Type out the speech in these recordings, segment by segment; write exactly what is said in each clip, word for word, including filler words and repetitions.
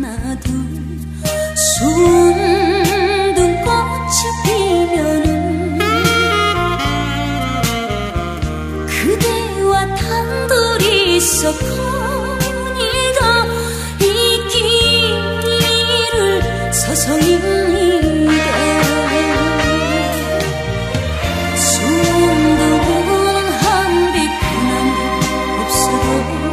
하나 둘 순둥꽃이 피면은 그대와 단둘이서 거니가 이 길을 서성입니다. 숨도는 한빛 하나 없어도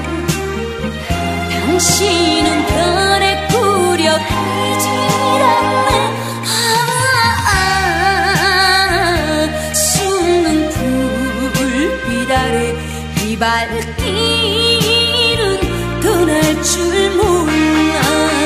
당신은 별에 꾸려 보이질 않네. 아, 숨는 불빛 아래 이 발길은 떠날 줄 몰라.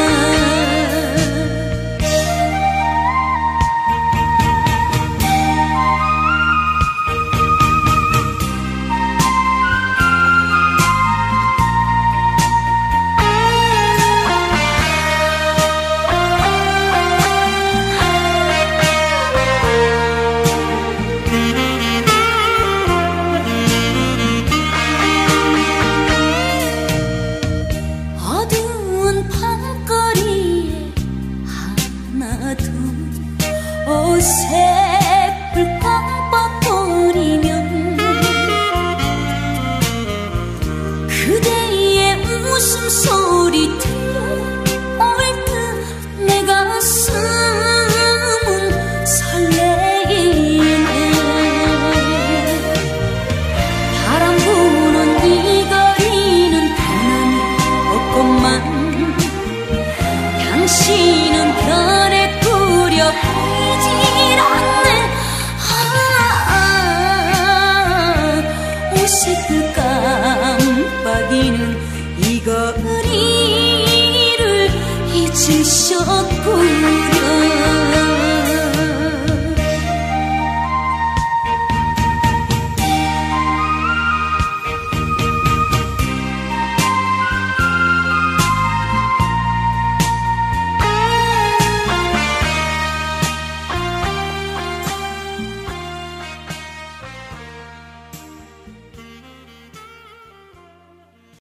어색불 깜빡거리면 그대의 웃음소리 들려올 듯 내 가슴은 설레이네. 바람 부는 이 거리는 변함이 없건만 당신은 별에 꾸려 보이지 않네. 아, 오색불 깜빡이는 이 거리를 잊으셨구려.